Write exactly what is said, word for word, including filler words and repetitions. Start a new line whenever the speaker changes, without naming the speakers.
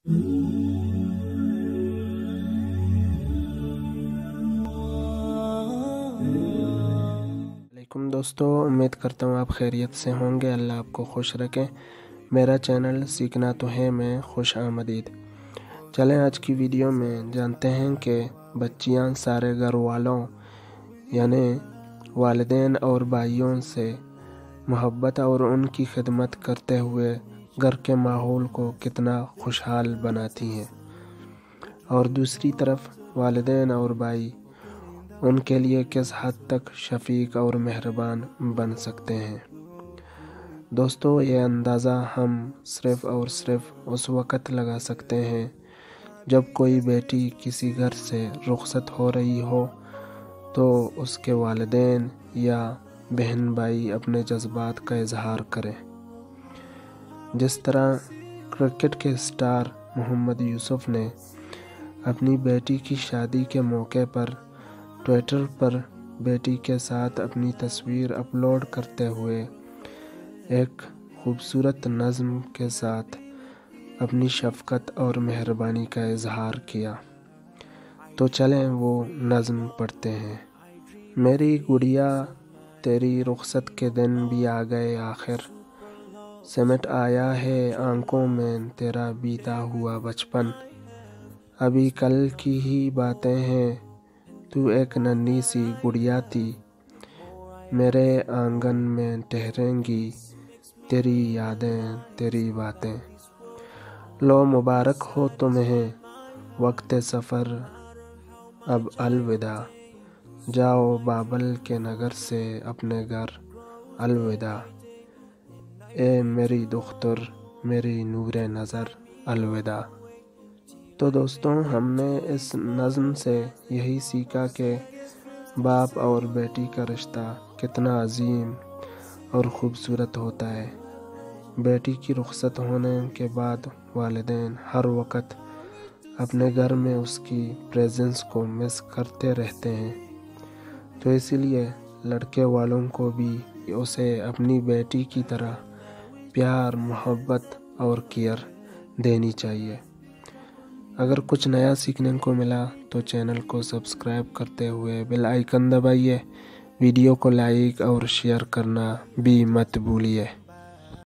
वालेकुम दोस्तों, उम्मीद करता हूँ आप खैरियत से होंगे। अल्लाह आपको खुश रखें। मेरा चैनल सीखना तो है में खुश आमदीद। चलें आज की वीडियो में जानते हैं कि बच्चियाँ सारे घर वालों यानी वालिदैन और भाइयों से मोहब्बत और उनकी खिदमत करते हुए घर के माहौल को कितना खुशहाल बनाती हैं, और दूसरी तरफ वालिदैन और भाई उनके लिए किस हद तक शफीक और मेहरबान बन सकते हैं। दोस्तों, ये अंदाज़ा हम सिर्फ़ और सिर्फ उस वक़्त लगा सकते हैं जब कोई बेटी किसी घर से रुखसत हो रही हो तो उसके वालिदैन या बहन भाई अपने जज्बात का इजहार करें। जिस तरह क्रिकेट के स्टार मोहम्मद यूसुफ ने अपनी बेटी की शादी के मौके पर ट्विटर पर बेटी के साथ अपनी तस्वीर अपलोड करते हुए एक खूबसूरत नज़्म के साथ अपनी शफ़क़त और मेहरबानी का इजहार किया। तो चलें वो नज़्म पढ़ते हैं। मेरी गुड़िया तेरी रुखसत के दिन भी आ गए आखिर, सिमट आया है आंखों में तेरा बीता हुआ बचपन। अभी कल की ही बातें हैं, तू एक नन्ही सी गुड़िया थी, मेरे आंगन में ठहरेंगी तेरी यादें तेरी बातें। लो मुबारक हो तुम्हें वक्त सफ़र अब अलविदा, जाओ बाबल के नगर से अपने घर अलविदा। ए मेरी दुख्तर मेरी नूरे नज़र अलविदा। तो दोस्तों, हमने इस नज़्म से यही सीखा कि बाप और बेटी का रिश्ता कितना अजीम और ख़ूबसूरत होता है। बेटी की रुखसत होने के बाद वालिदैन हर वक़्त अपने घर में उसकी प्रेजेंस को मिस करते रहते हैं। तो इसीलिए लड़के वालों को भी उसे अपनी बेटी की तरह प्यार मोहब्बत और केयर देनी चाहिए। अगर कुछ नया सीखने को मिला तो चैनल को सब्सक्राइब करते हुए बेल आइकन दबाइए। वीडियो को लाइक और शेयर करना भी मत भूलिए।